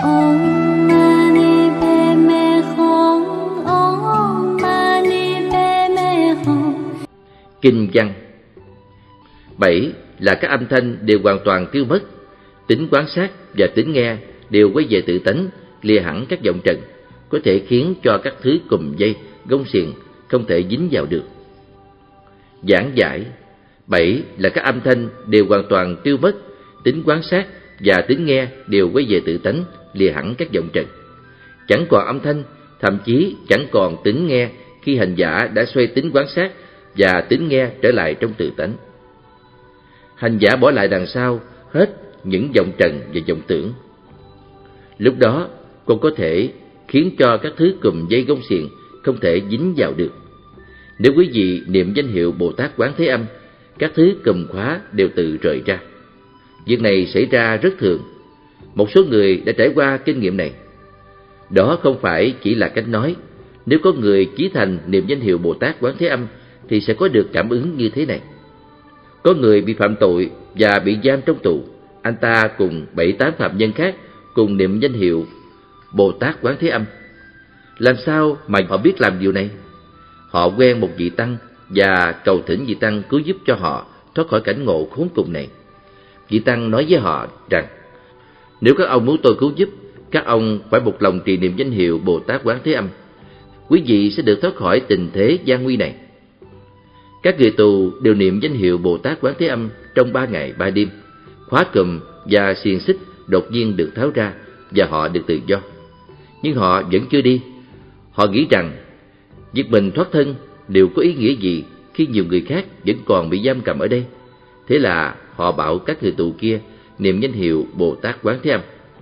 Om Mani Padme Hum, Om Mani Padme Hum. Kinh văn. 7 là các âm thanh đều hoàn toàn tiêu mất, tính quan sát và tính nghe đều quay về tự tánh, lìa hẳn các vọng trần, có thể khiến cho các thứ cùm dây, gông xiềng không thể dính vào được. Giảng giải. 7 là các âm thanh đều hoàn toàn tiêu mất, tính quan sát và tính nghe đều quay về tự tánh, lìa hẳn các vọng trần. Chẳng còn âm thanh, thậm chí chẳng còn tính nghe khi hành giả đã xoay tính quan sát và tính nghe trở lại trong tự tánh. Hành giả bỏ lại đằng sau hết những vọng trần và vọng tưởng. Lúc đó con có thể khiến cho các thứ cùm dây gông xiềng không thể dính vào được. Nếu quý vị niệm danh hiệu Bồ Tát Quán Thế Âm, các thứ cùm khóa đều tự rời ra. Việc này xảy ra rất thường. Một số người đã trải qua kinh nghiệm này. Đó không phải chỉ là cách nói. Nếu có người chí thành niệm danh hiệu Bồ Tát Quán Thế Âm thì sẽ có được cảm ứng như thế này. Có người bị phạm tội và bị giam trong tù. Anh ta cùng 7-8 phạm nhân khác cùng niệm danh hiệu Bồ Tát Quán Thế Âm. Làm sao mà họ biết làm điều này? Họ quen một vị tăng và cầu thỉnh vị tăng cứu giúp cho họ thoát khỏi cảnh ngộ khốn cùng này. Vị tăng nói với họ rằng, nếu các ông muốn tôi cứu giúp, các ông phải một lòng trì niệm danh hiệu Bồ Tát Quán Thế Âm. Quý vị sẽ được thoát khỏi tình thế gian nguy này. Các người tù đều niệm danh hiệu Bồ Tát Quán Thế Âm trong 3 ngày 3 đêm. Khóa cùm và xiềng xích đột nhiên được tháo ra và họ được tự do. Nhưng họ vẫn chưa đi. Họ nghĩ rằng việc mình thoát thân đều có ý nghĩa gì khi nhiều người khác vẫn còn bị giam cầm ở đây. Thế là họ bảo các người tù kia niệm danh hiệu Bồ Tát Quán Thế Âm.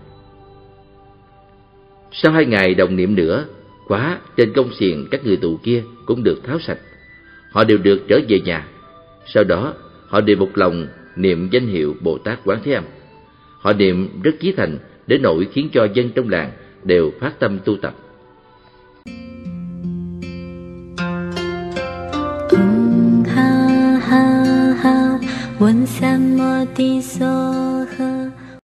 Sau 2 ngày đồng niệm nữa, khóa trên gông xiềng các người tù kia cũng được tháo sạch. Họ đều được trở về nhà. Sau đó họ đều một lòng niệm danh hiệu Bồ Tát Quán Thế Âm. Họ niệm rất chí thành đến nỗi khiến cho dân trong làng đều phát tâm tu tập. Ha ha ha, Vân Sam Mô Ti So.